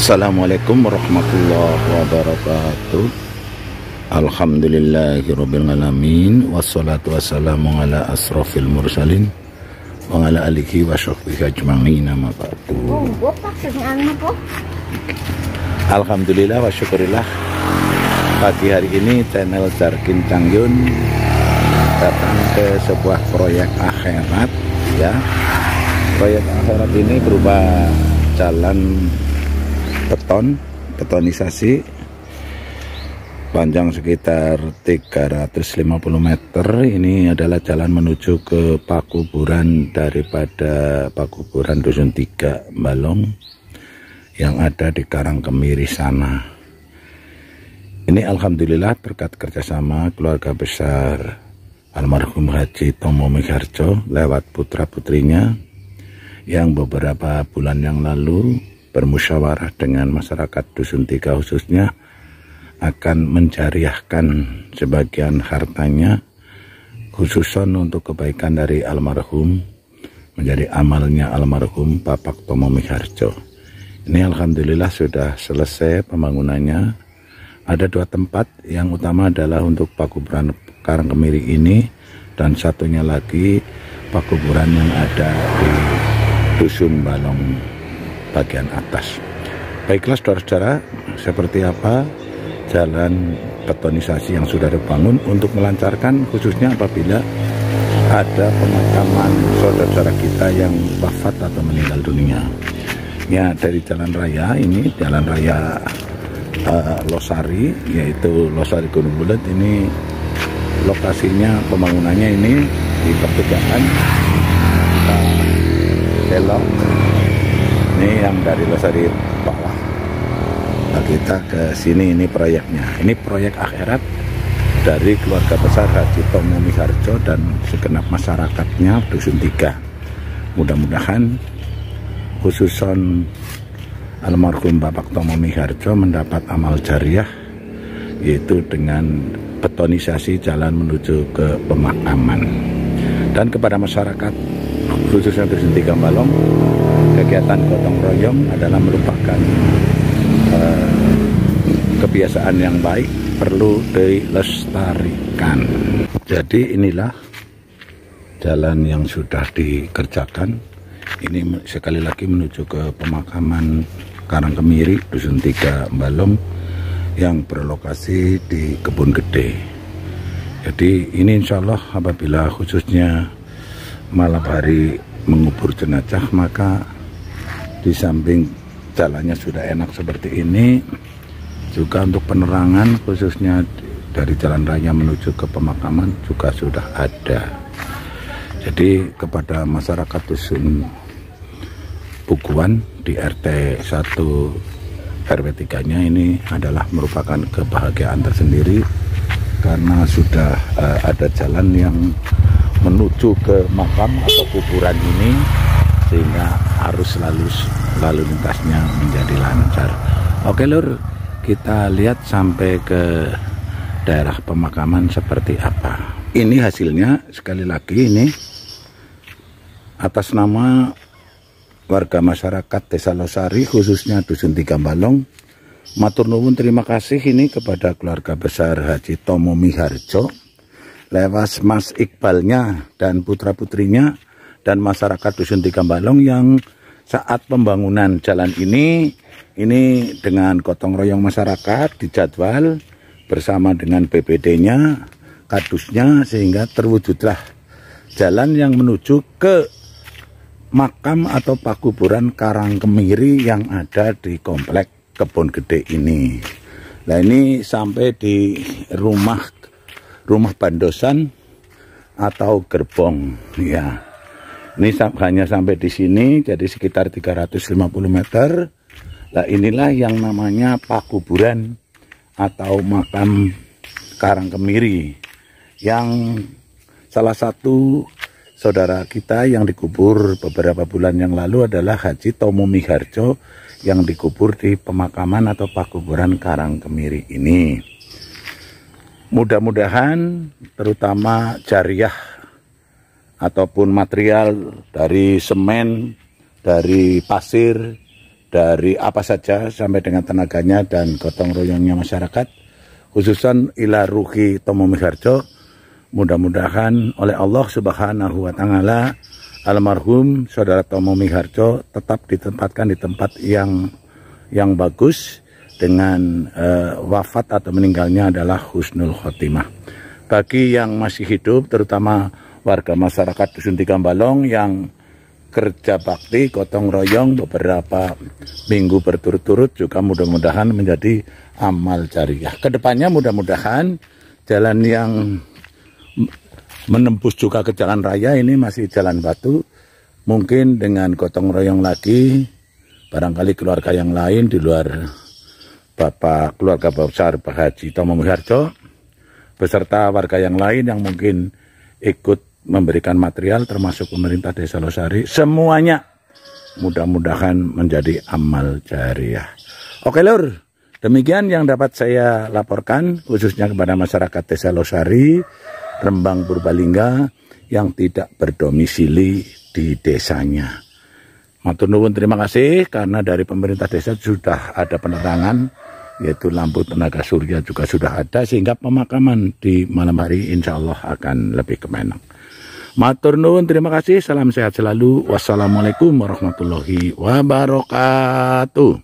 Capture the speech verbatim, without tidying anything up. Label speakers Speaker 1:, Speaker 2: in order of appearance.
Speaker 1: Assalamualaikum warahmatullahi wabarakatuh. Alhamdulillahirabbil alamin wassalatu wassalamu ala asrofil mursalin wa ala alihi wa sahbihi ajma'in amma ba'du. Alhamdulillah wa syukurillah, pagi hari ini channel Jarkin Cangyun datang ke sebuah proyek akhirat ya. Proyek akhirat ini berupa jalan beton, betonisasi panjang sekitar tiga ratus lima puluh meter. Ini adalah jalan menuju ke pakuburan daripada pakuburan Dusun Tiga Balong yang ada di Karangkemiri sana. Ini alhamdulillah berkat kerjasama keluarga besar almarhum Haji Tomo Miharjo lewat putra-putrinya yang beberapa bulan yang lalu bermusyawarah dengan masyarakat Dusun Tiga khususnya akan menjariahkan sebagian hartanya khususon untuk kebaikan dari almarhum menjadi amalnya almarhum Bapak Tomo Miharjo. Ini alhamdulillah sudah selesai pembangunannya. Ada dua tempat, yang utama adalah untuk pakuburan Karangkemiri ini dan satunya lagi pakuburan yang ada di Dusun Balong bagian atas. Baiklah saudara-saudara, seperti apa jalan betonisasi yang sudah dibangun untuk melancarkan khususnya apabila ada pemakaman saudara-saudara kita yang wafat atau meninggal dunia. Ya, dari jalan raya ini, jalan raya uh, Losari, yaitu Losari Gunung Bulet, ini lokasinya pembangunannya ini di pertigaan kita belok. Ini yang dari Losari bawah. Nah, kita ke sini, ini proyeknya. Ini proyek akhirat dari keluarga besar Haji Tomo Miharjo dan segenap masyarakatnya Dusun Tiga. Mudah-mudahan khususon almarhum Bapak Tomo Miharjo mendapat amal jariah, yaitu dengan betonisasi jalan menuju ke pemakaman. Dan kepada masyarakat khususnya Dusun Tiga Balong, kegiatan gotong royong adalah merupakan uh, kebiasaan yang baik, perlu dilestarikan. Jadi inilah jalan yang sudah dikerjakan. Ini sekali lagi menuju ke pemakaman Karangkemiri Dusun Tiga Balong yang berlokasi di Kebun Gede. Jadi ini insya Allah apabila khususnya malam hari mengubur jenazah, maka di samping jalannya sudah enak seperti ini, juga untuk penerangan khususnya dari jalan raya menuju ke pemakaman juga sudah ada. Jadi kepada masyarakat Dusun Bukuan di R T satu R W tiga nya ini adalah merupakan kebahagiaan tersendiri karena sudah uh, ada jalan yang menuju ke makam atau kuburan ini, sehingga arus lalu lalu lintasnya menjadi lancar. Oke lur, kita lihat sampai ke daerah pemakaman seperti apa. Ini hasilnya, sekali lagi ini atas nama warga masyarakat Desa Losari khususnya Dusun Tiga Balong. Matur nuwun, terima kasih ini kepada keluarga besar Haji Tomo Miharjo lewat Mas Iqbalnya dan putra-putrinya dan masyarakat Dusun Tiga Balong yang saat pembangunan jalan ini ini dengan gotong royong masyarakat dijadwal bersama dengan B P D-nya, kadusnya, sehingga terwujudlah jalan yang menuju ke makam atau pakuburan Karangkemiri yang ada di komplek Kebun Gede ini. Nah, ini sampai di rumah rumah bandosan atau gerbong ya. Ini hanya sampai di sini, jadi sekitar tiga ratus lima puluh meter. Nah, inilah yang namanya pakuburan atau makam Karangkemiri, yang salah satu saudara kita yang dikubur beberapa bulan yang lalu adalah Haji Tomo Miharjo yang dikubur di pemakaman atau pakuburan Karangkemiri ini. Mudah-mudahan terutama jariah ataupun material dari semen, dari pasir, dari apa saja sampai dengan tenaganya dan gotong royongnya masyarakat, khususan ila ruhi Tomo Miharjo. Mudah-mudahan oleh Allah Subhanahu wa Ta'ala almarhum saudara Tomo Miharjo tetap ditempatkan di tempat yang yang bagus, dengan uh, wafat atau meninggalnya adalah husnul khotimah. Bagi yang masih hidup, terutama warga masyarakat Dusun Tiga Balong yang kerja bakti gotong royong beberapa minggu berturut-turut, juga mudah-mudahan menjadi amal jariah. Kedepannya mudah-mudahan jalan yang menembus juga ke jalan raya ini masih jalan batu, mungkin dengan gotong royong lagi, barangkali keluarga yang lain di luar Bapak keluarga besar Pak Haji Tomo Miharjo beserta warga yang lain yang mungkin ikut memberikan material, termasuk pemerintah Desa Losari, semuanya mudah-mudahan menjadi amal jariah. Oke lur, demikian yang dapat saya laporkan khususnya kepada masyarakat Desa Losari, Rembang, Purbalingga yang tidak berdomisili di desanya. Matur nuwun, terima kasih, karena dari pemerintah desa sudah ada penerangan, yaitu lampu tenaga surya juga sudah ada, sehingga pemakaman di malam hari insya Allah akan lebih kemenang. Matur nuwun, terima kasih, salam sehat selalu, wassalamualaikum warahmatullahi wabarakatuh.